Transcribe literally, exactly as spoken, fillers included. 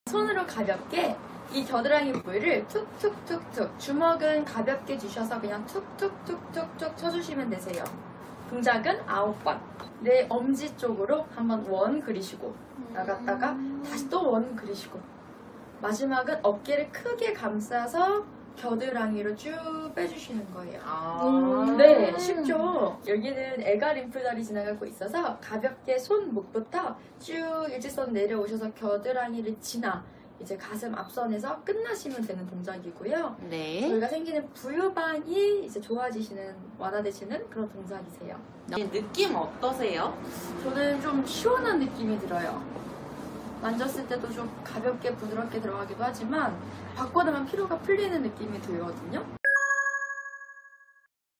손으로 가볍게 이 겨드랑이 부위를 툭툭툭툭, 주먹은 가볍게 주셔서 그냥 툭툭툭툭툭 쳐주시면 되세요. 동작은 아홉 번. 내 엄지 쪽으로 한번 원 그리시고 나갔다가 다시 또 원 그리시고, 마지막은 어깨를 크게 감싸서 겨드랑이로 쭉 빼주시는 거예요. 아 네, 쉽죠? 여기는 애가 림프절이 지나가고 있어서 가볍게 손목부터 쭉 일직선 내려오셔서 겨드랑이를 지나 이제 가슴 앞선에서 끝나시면 되는 동작이고요. 네. 저희가 생기는 부유방이 이제 좋아지시는, 완화되시는 그런 동작이세요. 네, 느낌 어떠세요? 저는 좀 시원한 느낌이 들어요. 만졌을 때도 좀 가볍게 부드럽게 들어가기도 하지만 받고 나면 피로가 풀리는 느낌이 들거든요.